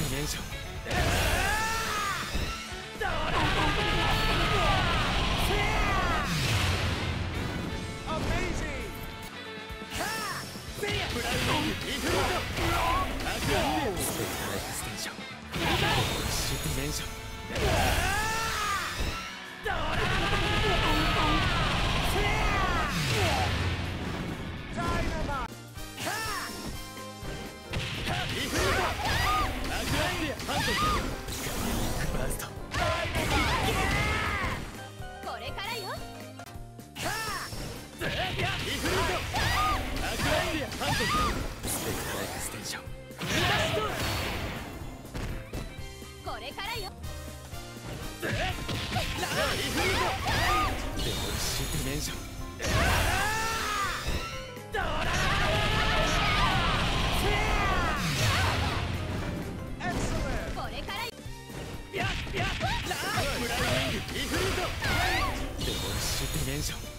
メンション。ブラウニングリフロード。スペクターエクステンション。フラッシュディメンション。リフロード。アクアスティアハンド。ガビリックバースト。 これからよ。 リフロード。アクアスティアハンド。スペクターエクステンション。 これからよ。 リフロード。デモリッシュディメンション。 これからよ。 ブラウニングリフロード。デモリッシュディメンション。